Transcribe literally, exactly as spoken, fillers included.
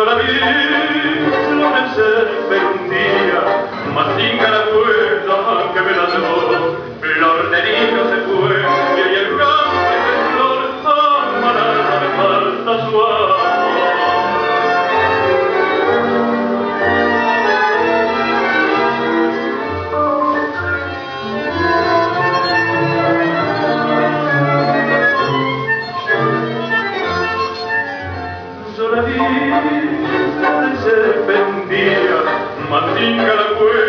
Yo la vi florecer, pero un día mastica la puerta que me la llevó. Flor de niño se fue y ahí el campo de flor amará me falta su amor. Yo la vi florecer, pero un día mastica la puerta